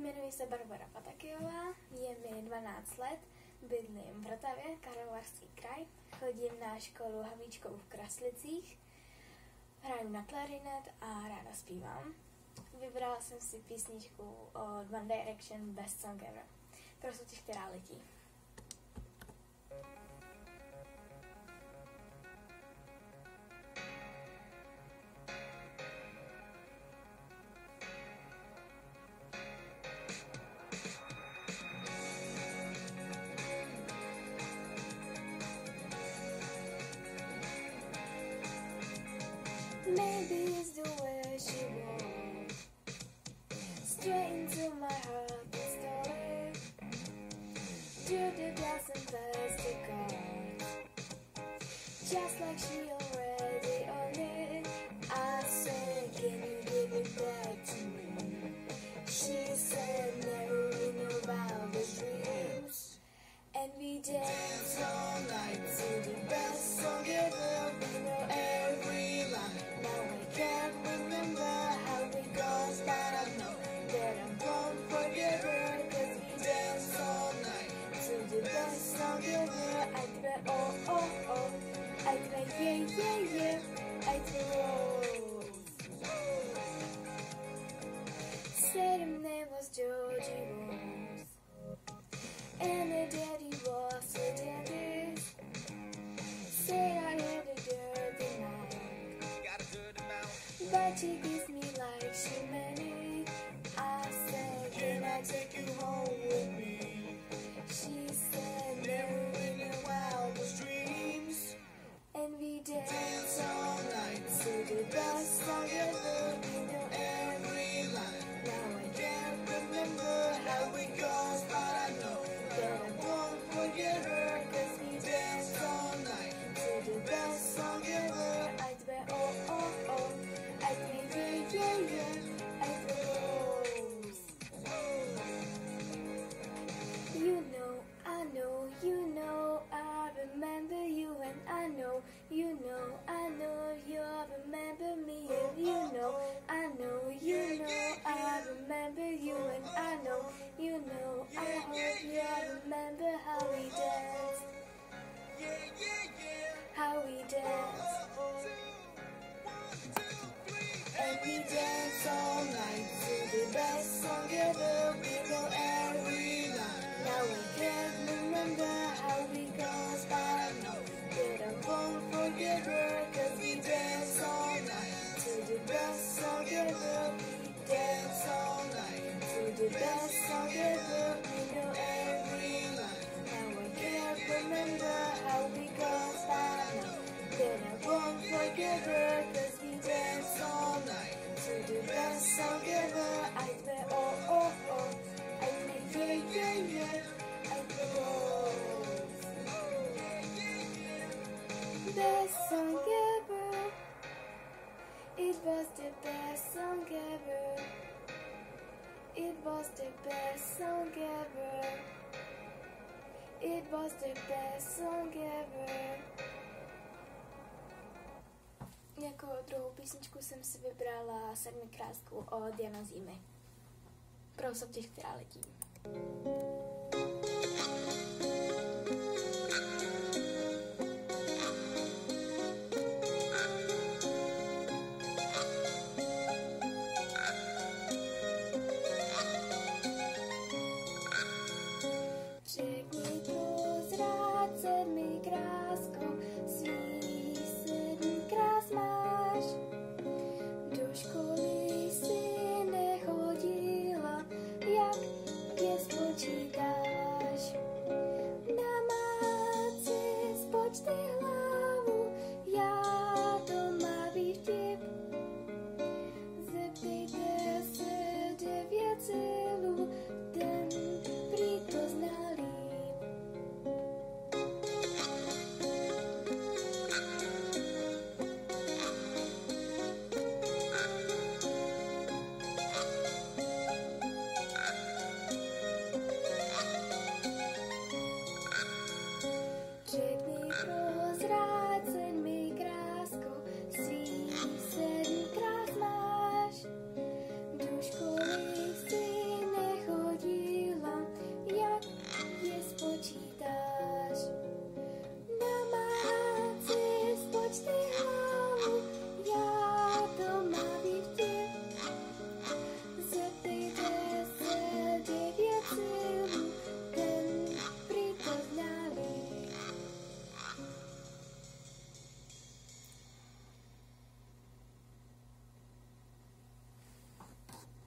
Jmenuji se Barbara Patakijová, je mi 12 let, bydlím v Vltavě, Karlovarský kraj, chodím na školu Havlíčkovu v Kraslicích, hraju na klarinet a ráda zpívám. Vybrala jsem si písničku od One Direction Best Song Ever, pro soutěž, která letí. Maybe it's the way she walks straight into my heart and stole it through the glass and plastic cards, just like she already owned it. I said, can you give it back to me? She said, never in your wildest dreams. And we danced all night to the best song ever. We know every line. Now I can't remember how it goes, but I know that I won't forget her. Cause we danced all night to the best song ever. I did oh, oh, oh. I did yeah, yeah, yeah. I did oh. Said her name was Georgie Rose, and her daddy was a dentist. Said I had a dirty mouth, but she kissed me like she meant it. I said, can I take you home with me? She said, never in your wildest dreams. And we danced all night to the best song ever. We know every line. Now I can't remember how it goes, but I know that I won't forget her. Cause we danced all night to the best song ever. I did oh, oh, oh. I did yeah, yeah, yeah. I did rose. You know, I know, you know, I remember you, and I know, you know, I know, you remember me, and you know, I know, you know, I remember you, and I know, you know, I hope you remember how we danced, how we danced. And we dance all night to the best song ever. We know every line. Now I can't remember how we goes, but I know that I won't forget her. Cause we dance all night to the best song ever. We dance all night to the best song ever. We know every line. Now I can't remember how we goes, but I know that I won't forget her. Cause we dance all night to the best song ever. I play oh, oh, oh. I play yeah, yeah, yeah. I play oh. Best song ever. It was the best song ever. It was the best song ever. It was the best song ever. Jako druhou písničku jsem si vybrala Sedmikrásku od Jana Zimy. Pro soutěž, která letí.